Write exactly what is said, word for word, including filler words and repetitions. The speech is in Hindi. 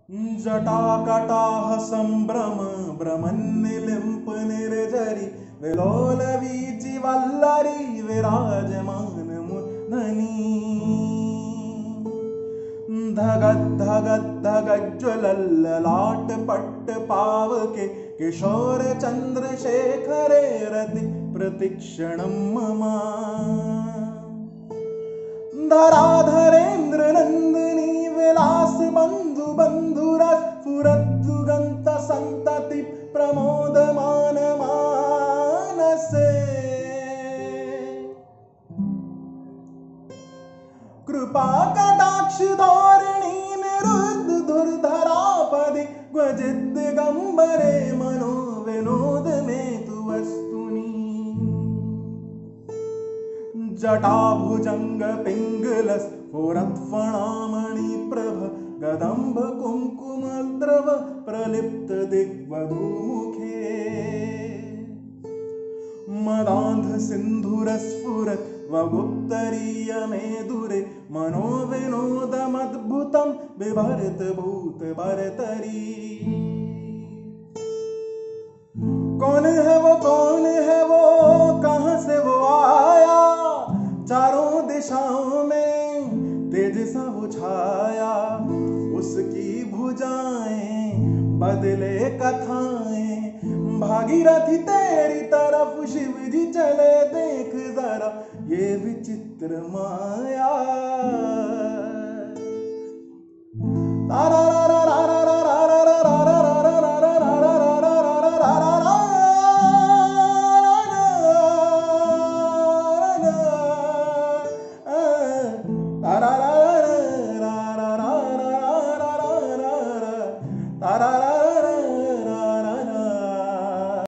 जटाकटाह सम्भ्रम भ्रमन्निलिम्प निर्झरि विलोल वीचि वल्लरी विराजमान मुदनी धगद धगद धगज्ज्वलल्ललाट पट्ट पावके किशोर चंद्रशेखरे रति प्रतिक्षणं मम धराधरेन्द्र नंदिनी विलास बंधु बंधुरस फुरद्दुगंत संतति प्रमोदमान मानसे कृपा कटाक्ष धोरिणी निरुद्ध धुर्धरापदि क्वचिद् दिगंबरे मनो विनोद में तु वस्तुनि जटाभुजंग पिंगलस स्फुरत्फणामणि प्रभ गदंभ कुंकुमद्रव प्रलिप्त दिग्वधूमुखे मदांध सिंधुरस्फुरत् वगुप्तरीय मेदुरे मनो विनोदमद्भुतं बिभर्त भूत भरतरी कौन है वो कौन है वो कहां से वो आया चारों दिशाओं में तेज सा वो छाया उसकी भुजाएं बदले कथाएं भागीरथी तेरी तरफ शिव जी चले देख जरा ये विचित्र माया तारा रा रा रा रा रा रा रा रा रा रा रा रा रा रा रा रा रा